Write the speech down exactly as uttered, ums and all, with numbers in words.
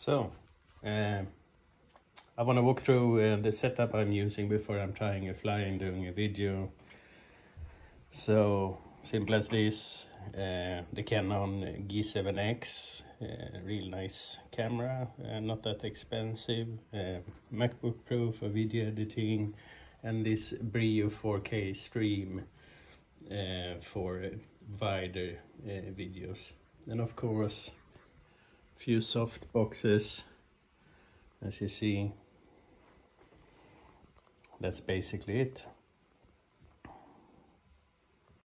So, uh, I want to walk through uh, the setup I'm using before I'm trying a fly and doing a video. So, simple as this, uh, the Canon G seven X, uh, real nice camera, uh, not that expensive, uh, MacBook Pro for video editing, and this Brio four K stream uh, for uh, wider uh, videos. And of course, few soft boxes, as you see. That's basically it.